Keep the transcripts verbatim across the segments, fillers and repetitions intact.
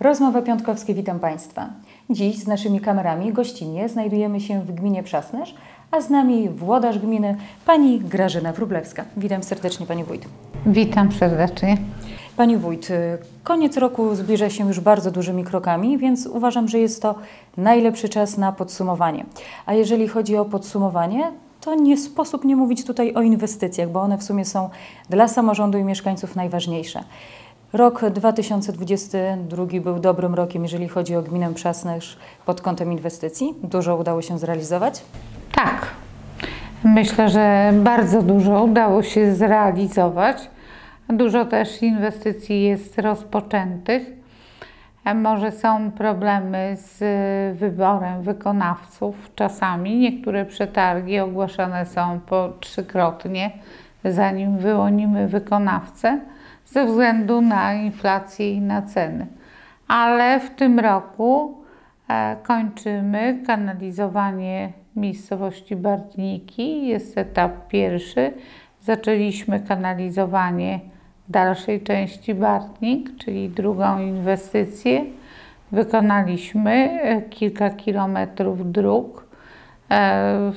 Rozmowa Piątkowskie, witam Państwa. Dziś z naszymi kamerami gościnnie znajdujemy się w gminie Przasnysz, a z nami włodarz gminy, pani Grażyna Wróblewska. Witam serdecznie, pani wójt. Witam serdecznie. Pani wójt, koniec roku zbliża się już bardzo dużymi krokami, więc uważam, że jest to najlepszy czas na podsumowanie. A jeżeli chodzi o podsumowanie, to nie sposób nie mówić tutaj o inwestycjach, bo one w sumie są dla samorządu i mieszkańców najważniejsze. Rok dwa tysiące dwudziesty drugi był dobrym rokiem, jeżeli chodzi o gminę Przasnysz pod kątem inwestycji. Dużo udało się zrealizować? Tak. Myślę, że bardzo dużo udało się zrealizować. Dużo też inwestycji jest rozpoczętych. Może są problemy z wyborem wykonawców czasami. Niektóre przetargi ogłaszane są po trzykrotnie, zanim wyłonimy wykonawcę, ze względu na inflację i na ceny. Ale w tym roku e, kończymy kanalizowanie miejscowości Bartniki. Jest etap pierwszy. Zaczęliśmy kanalizowanie dalszej części Bartnik, czyli drugą inwestycję. Wykonaliśmy kilka kilometrów dróg, e,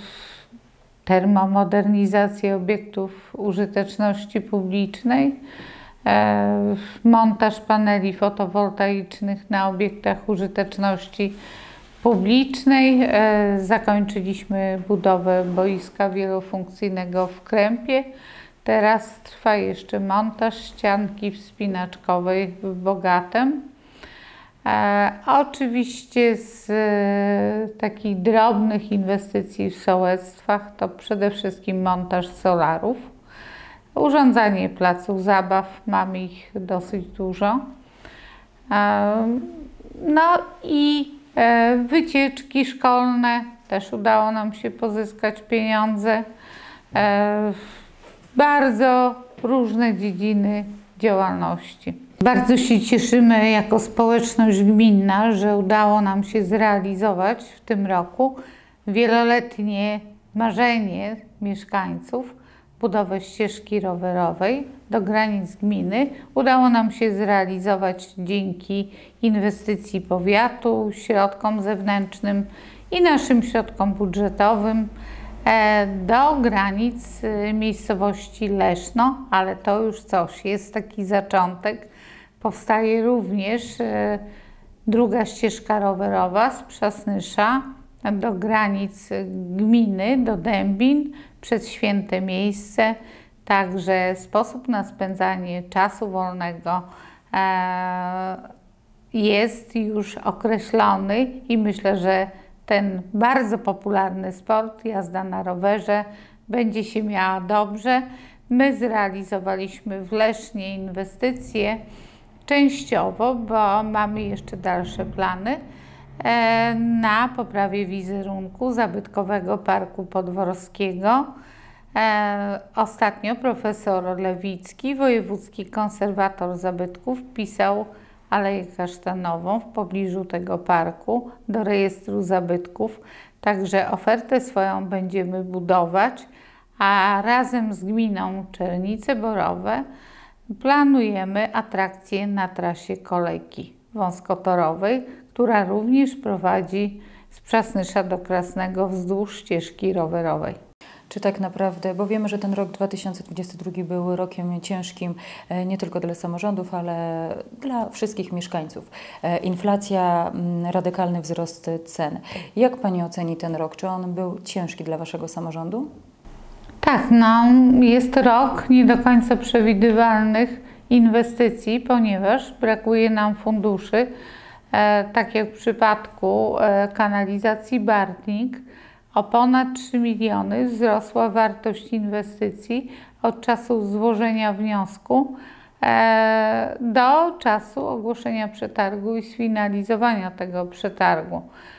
termomodernizację obiektów użyteczności publicznej, e, montaż paneli fotowoltaicznych na obiektach użyteczności publicznej. E, zakończyliśmy budowę boiska wielofunkcyjnego w Krępie. Teraz trwa jeszcze montaż ścianki wspinaczkowej w Bogatym. E, oczywiście z e, takich drobnych inwestycji w sołectwach to przede wszystkim montaż solarów, urządzanie placów zabaw, mamy ich dosyć dużo. E, no i e, wycieczki szkolne, też udało nam się pozyskać pieniądze. E, bardzo różne dziedziny działalności. Bardzo się cieszymy jako społeczność gminna, że udało nam się zrealizować w tym roku wieloletnie marzenie mieszkańców, budowę ścieżki rowerowej do granic gminy. Udało nam się zrealizować dzięki inwestycji powiatu, środkom zewnętrznym i naszym środkom budżetowym do granic miejscowości Leszno, ale to już coś, jest taki zaczątek. Powstaje również druga ścieżka rowerowa z Przasnysza do granic gminy, do Dębin, przez święte miejsce. Także sposób na spędzanie czasu wolnego jest już określony i myślę, że ten bardzo popularny sport, jazda na rowerze, będzie się miała dobrze. My zrealizowaliśmy w Lesznie inwestycje częściowo, bo mamy jeszcze dalsze plany e, na poprawie wizerunku zabytkowego Parku Podworskiego. E, ostatnio profesor Lewicki, wojewódzki konserwator zabytków, pisał Aleję Kasztanową w pobliżu tego parku do rejestru zabytków. Także ofertę swoją będziemy budować, a razem z gminą Czernice Borowe planujemy atrakcję na trasie kolejki wąskotorowej, która również prowadzi z Przasnysza do Krasnego wzdłuż ścieżki rowerowej. Czy tak naprawdę, bo wiemy, że ten rok dwa tysiące dwudziesty drugi był rokiem ciężkim nie tylko dla samorządów, ale dla wszystkich mieszkańców. Inflacja, radykalny wzrost cen. Jak pani oceni ten rok? Czy on był ciężki dla waszego samorządu? Tak, no, jest rok nie do końca przewidywalnych inwestycji, ponieważ brakuje nam funduszy. E, tak jak w przypadku e, kanalizacji Bartnik, o ponad trzy miliony wzrosła wartość inwestycji od czasu złożenia wniosku e, do czasu ogłoszenia przetargu i sfinalizowania tego przetargu.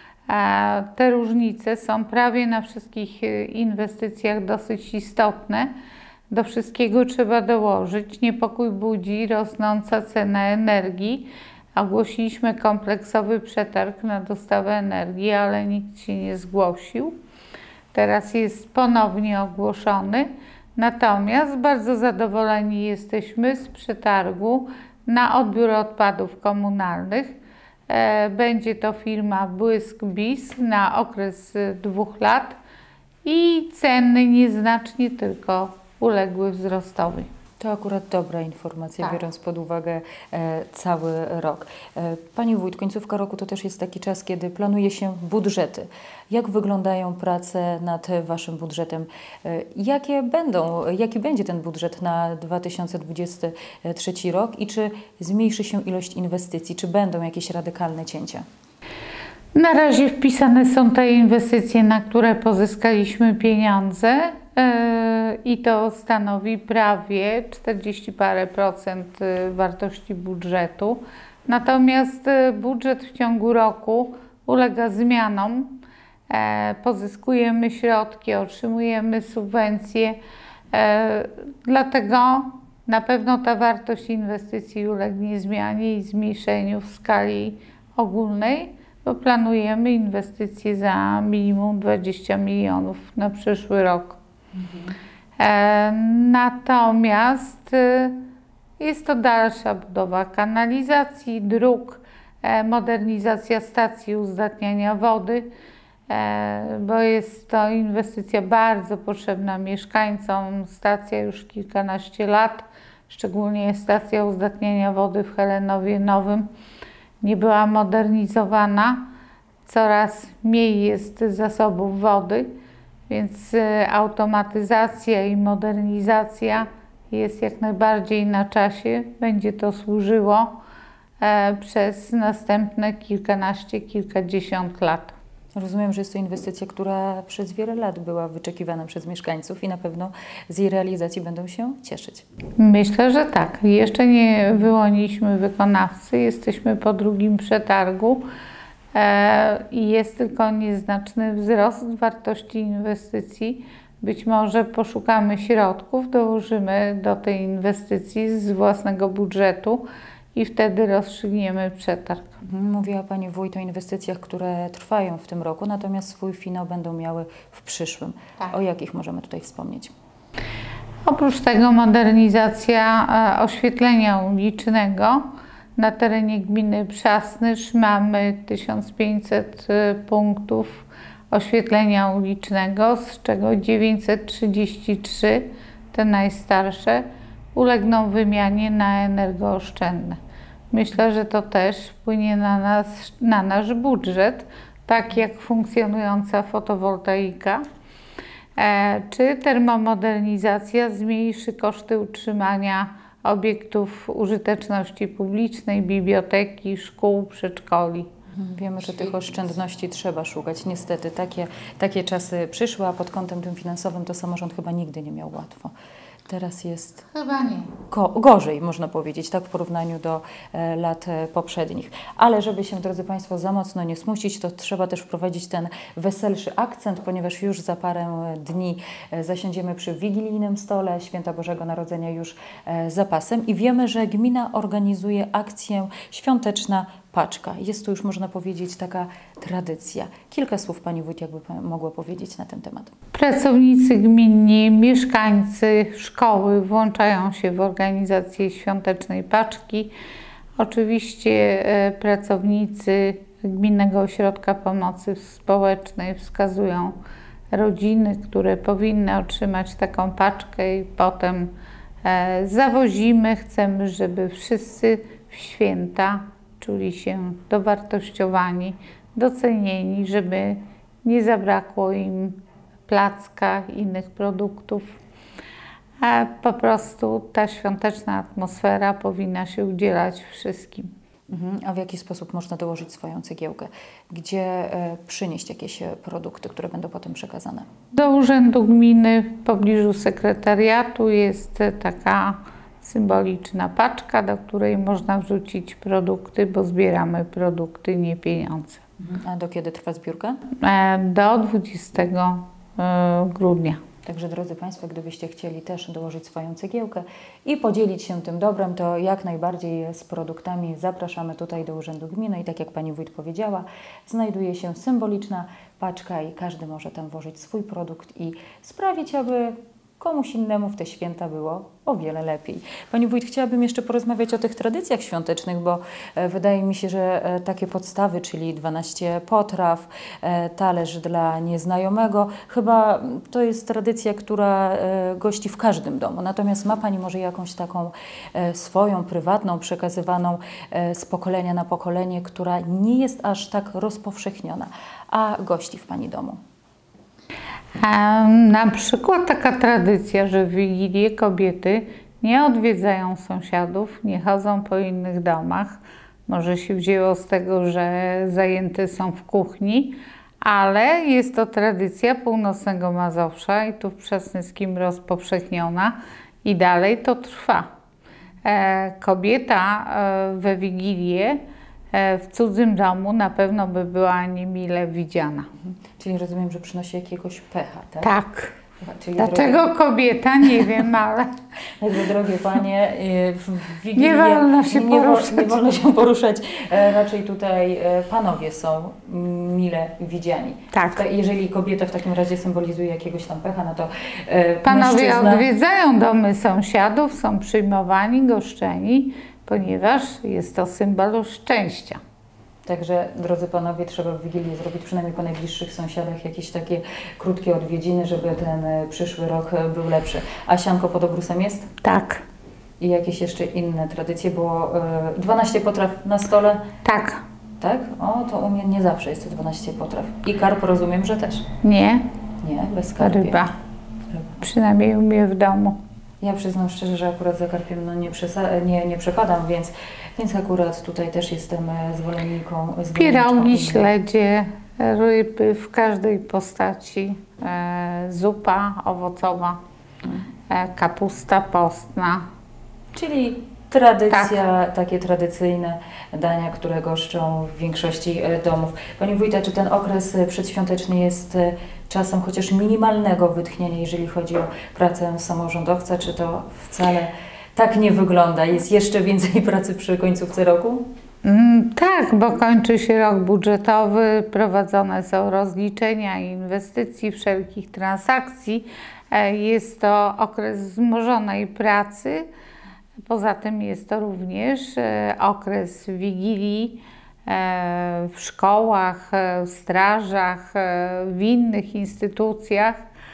E, te różnice są prawie na wszystkich inwestycjach dosyć istotne. Do wszystkiego trzeba dołożyć. Niepokój budzi rosnąca cena energii. Ogłosiliśmy kompleksowy przetarg na dostawę energii, ale nikt się nie zgłosił. Teraz jest ponownie ogłoszony. Natomiast bardzo zadowoleni jesteśmy z przetargu na odbiór odpadów komunalnych. E, będzie to firma Błysk Bis na okres dwóch lat i ceny nieznacznie tylko uległy wzrostowi. To akurat dobra informacja, Tak. biorąc pod uwagę e, cały rok. E, Pani Wójt, końcówka roku to też jest taki czas, kiedy planuje się budżety. Jak wyglądają prace nad Waszym budżetem? E, jakie będą, jaki będzie ten budżet na dwa tysiące dwudziesty trzeci rok i czy zmniejszy się ilość inwestycji? Czy będą jakieś radykalne cięcia? Na razie wpisane są te inwestycje, na które pozyskaliśmy pieniądze yy, i to stanowi prawie czterdzieści parę procent wartości budżetu. Natomiast budżet w ciągu roku ulega zmianom. E, pozyskujemy środki, otrzymujemy subwencje, e, dlatego na pewno ta wartość inwestycji ulegnie zmianie i zmniejszeniu w skali ogólnej, bo planujemy inwestycje za minimum dwadzieścia milionów na przyszły rok. Mhm. E, natomiast e, jest to dalsza budowa kanalizacji, dróg, e, modernizacja stacji uzdatniania wody, e, bo jest to inwestycja bardzo potrzebna mieszkańcom. Stacja już kilkanaście lat, szczególnie stacja uzdatniania wody w Helenowie Nowym, nie była modernizowana, coraz mniej jest zasobów wody, więc automatyzacja i modernizacja jest jak najbardziej na czasie. Będzie to służyło e, przez następne kilkanaście, kilkadziesiąt lat. Rozumiem, że jest to inwestycja, która przez wiele lat była wyczekiwana przez mieszkańców i na pewno z jej realizacji będą się cieszyć. Myślę, że tak. Jeszcze nie wyłoniliśmy wykonawcy, jesteśmy po drugim przetargu e, i jest tylko nieznaczny wzrost wartości inwestycji. Być może poszukamy środków, dołożymy do tej inwestycji z własnego budżetu i wtedy rozstrzygniemy przetarg. Mówiła Pani Wójt o inwestycjach, które trwają w tym roku, natomiast swój finał będą miały w przyszłym. Tak. O jakich możemy tutaj wspomnieć? Oprócz tego modernizacja e, oświetlenia ulicznego. Na terenie gminy Przasnysz mamy tysiąc pięćset e, punktów oświetlenia ulicznego, z czego dziewięćset trzydzieści trzy, te najstarsze, ulegną wymianie na energooszczędne. Myślę, że to też wpłynie na, nas, na nasz budżet, tak jak funkcjonująca fotowoltaika. E, czy termomodernizacja zmniejszy koszty utrzymania obiektów użyteczności publicznej, biblioteki, szkół, przedszkoli. Wiemy, że tych oszczędności trzeba szukać. Niestety takie, takie czasy przyszły, a pod kątem tym finansowym to samorząd chyba nigdy nie miał łatwo. Teraz jest Chyba nie. Go, gorzej, można powiedzieć, tak w porównaniu do e, lat e, poprzednich. Ale żeby się, drodzy Państwo, za mocno nie smucić, to trzeba też wprowadzić ten weselszy akcent, ponieważ już za parę dni e, zasiądziemy przy wigilijnym stole, Święta Bożego Narodzenia już e, za pasem i wiemy, że gmina organizuje akcję Świąteczna Paczka. Jest to już, można powiedzieć, taka tradycja. Kilka słów Pani Wójt jakby mogła powiedzieć na ten temat. Pracownicy gminni, mieszkańcy, szkoły włączają się w organizację Świątecznej Paczki. Oczywiście e, pracownicy Gminnego Ośrodka Pomocy Społecznej wskazują rodziny, które powinny otrzymać taką paczkę i potem e, zawozimy. Chcemy, żeby wszyscy w święta czuli się dowartościowani, docenieni, żeby nie zabrakło im placka, innych produktów. A po prostu ta świąteczna atmosfera powinna się udzielać wszystkim. Mhm. A w jaki sposób można dołożyć swoją cegiełkę? Gdzie e, przynieść jakieś produkty, które będą potem przekazane? Do Urzędu Gminy w pobliżu sekretariatu jest taka symboliczna paczka, do której można wrzucić produkty, bo zbieramy produkty, nie pieniądze. Mhm. A do kiedy trwa zbiórka? E, do dwudziestego grudnia. Także drodzy Państwo, gdybyście chcieli też dołożyć swoją cegiełkę i podzielić się tym dobrem, to jak najbardziej z produktami zapraszamy tutaj do Urzędu Gminy i tak jak Pani Wójt powiedziała, znajduje się symboliczna paczka i każdy może tam włożyć swój produkt i sprawić, aby komuś innemu w te święta było o wiele lepiej. Pani wójt, chciałabym jeszcze porozmawiać o tych tradycjach świątecznych, bo e, wydaje mi się, że e, takie podstawy, czyli dwanaście potraw, e, talerz dla nieznajomego, chyba to jest tradycja, która e, gości w każdym domu. Natomiast ma Pani może jakąś taką e, swoją, prywatną, przekazywaną e, z pokolenia na pokolenie, która nie jest aż tak rozpowszechniona, a gości w Pani domu? Na przykład taka tradycja, że w Wigilię kobiety nie odwiedzają sąsiadów, nie chodzą po innych domach. Może się wzięło z tego, że zajęte są w kuchni, ale jest to tradycja północnego Mazowsza i tu w Przasnyckim rozpowszechniona i dalej to trwa. Kobieta we Wigilię w cudzym domu na pewno by była niemile widziana. Czyli rozumiem, że przynosi jakiegoś pecha, tak? Tak. Czyli Dlaczego drogie, kobieta? Nie wiem, ale... Także, drogie Panie, w Wigilię Nie wolno się nie, poruszać. Nie wolno się poruszać. Raczej tutaj panowie są mile widziani. Tak. Jeżeli kobieta w takim razie symbolizuje jakiegoś tam pecha, no to Panowie mężczyzna... odwiedzają domy sąsiadów, są przyjmowani, goszczeni, ponieważ jest to symbol szczęścia. Także, drodzy panowie, trzeba w Wigilię zrobić przynajmniej po najbliższych sąsiadach jakieś takie krótkie odwiedziny, żeby ten przyszły rok był lepszy. A sianko pod obrusem jest? Tak. I jakieś jeszcze inne tradycje? Było dwanaście potraw na stole? Tak. Tak? O, to u mnie nie zawsze jest dwanaście potraw. I karp rozumiem, że też? Nie. Nie, bez karpia. Ryba. Ryba. Przynajmniej u mnie w domu. Ja przyznam szczerze, że akurat za karpiem no nie, nie, nie przepadam, więc, więc akurat tutaj też jestem zwolenniką. Pierogi, śledzie, ryby w każdej postaci, e, zupa owocowa, e, kapusta postna. Czyli tradycja, tak. Takie tradycyjne dania, które goszczą w większości domów. Pani wójta, czy ten okres przedświąteczny jest czasem chociaż minimalnego wytchnienia, jeżeli chodzi o pracę samorządowca, czy to wcale tak nie wygląda? Jest jeszcze więcej pracy przy końcówce roku? Mm, tak, bo kończy się rok budżetowy, prowadzone są rozliczenia inwestycji, wszelkich transakcji. Jest to okres wzmożonej pracy. Poza tym jest to również okres Wigilii w szkołach, w strażach, w innych instytucjach.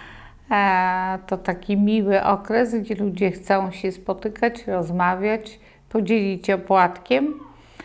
To taki miły okres, gdzie ludzie chcą się spotykać, rozmawiać, podzielić opłatkiem.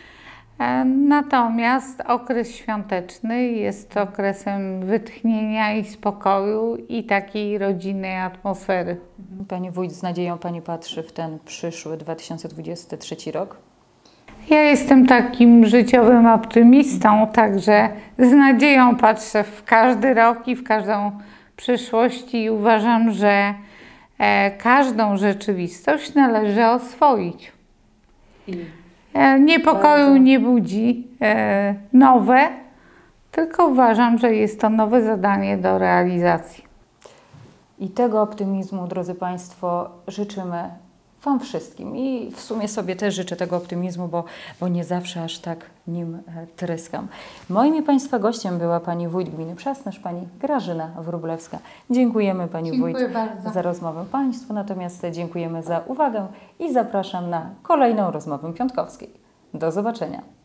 Natomiast okres świąteczny jest okresem wytchnienia i spokoju i takiej rodzinnej atmosfery. Pani wójt, z nadzieją Pani patrzy w ten przyszły dwa tysiące dwudziesty trzeci rok? Ja jestem takim życiowym optymistą, także z nadzieją patrzę w każdy rok i w każdą przyszłość i uważam, że e, każdą rzeczywistość należy oswoić. I Niepokoju bardzo... nie budzi e, nowe, tylko uważam, że jest to nowe zadanie do realizacji. I tego optymizmu, drodzy Państwo, życzymy Wam wszystkim. I w sumie sobie też życzę tego optymizmu, bo, bo nie zawsze aż tak nim tryskam. Moim i Państwa gościem była Pani Wójt Gminy Przasnysz, Pani Grażyna Wróblewska. Dziękujemy Pani Dziękuję Wójt bardzo. za rozmowę Państwu, natomiast dziękujemy za uwagę i zapraszam na kolejną rozmowę piątkowskiej. Do zobaczenia.